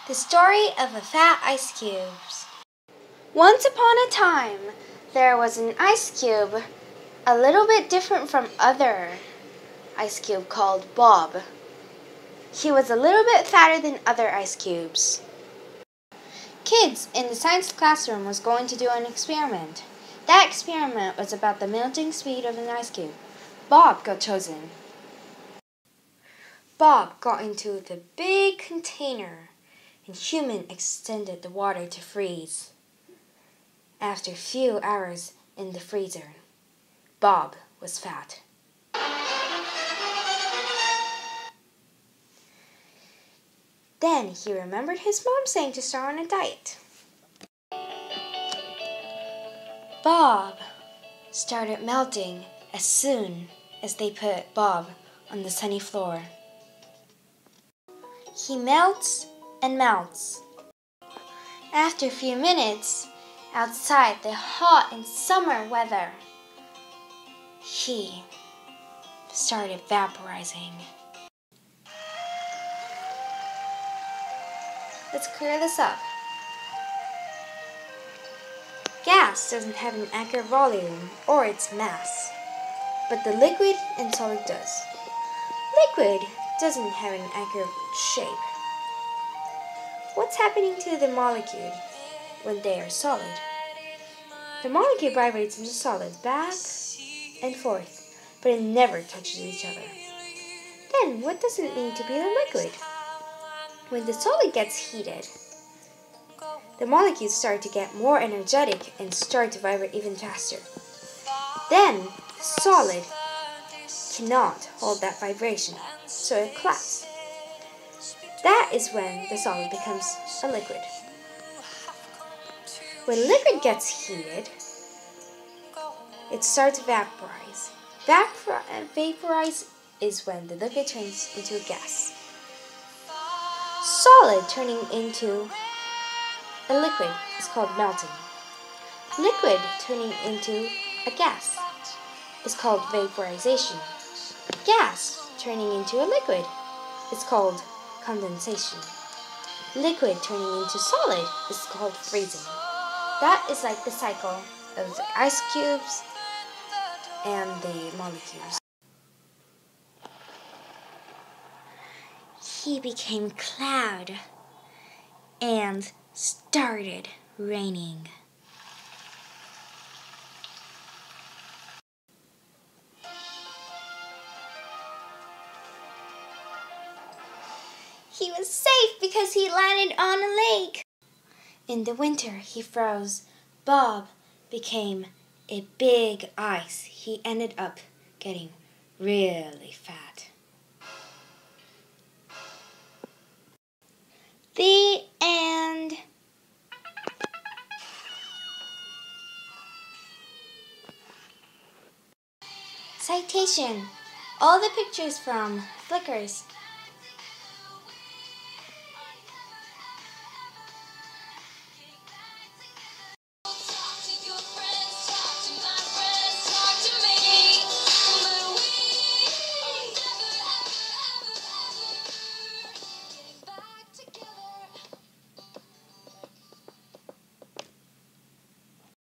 The story of the fat ice cubes. Once upon a time, there was an ice cube a little bit different from other ice cube called Bob. He was a little bit fatter than other ice cubes. Kids in the science classroom was going to do an experiment. That experiment was about the melting speed of an ice cube. Bob got chosen. Bob got into the big container, and Human extended the water to freeze. After a few hours in the freezer, Bob was fat. Then he remembered his mom saying to start on a diet. Bob started melting as soon as they put Bob on the sunny floor. He melts and melts. After a few minutes, outside the hot and summer weather, he started vaporizing. Let's clear this up. Gas doesn't have an accurate volume or its mass, but the liquid and solid does. Liquid doesn't have an accurate shape. What's happening to the molecule when they are solid? The molecule vibrates into solid back and forth, but it never touches each other. Then what does it mean to be the liquid? When the solid gets heated, the molecules start to get more energetic and start to vibrate even faster. Then the solid cannot hold that vibration, so it collapses. That is when the solid becomes a liquid. When liquid gets heated, it starts to vaporize. Vaporize is when the liquid turns into a gas. Solid turning into a liquid is called melting. Liquid turning into a gas is called vaporization. Gas turning into a liquid is called condensation. Liquid turning into solid is called freezing. That is like the cycle of the ice cubes and the molecules. He became cloud and started raining. He was safe because he landed on a lake. In the winter, he froze. Bob became a big ice. He ended up getting really fat. The end. Citation. All the pictures from Flickrs